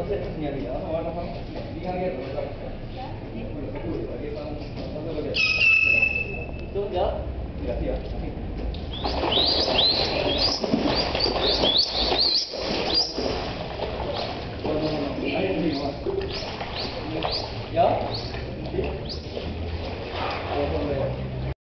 se señalidad, no van a dejar bien abierto. ¿Listo? ¿Ya? Mira, así, así. No, no, no, ahí mismo. ¿Ya?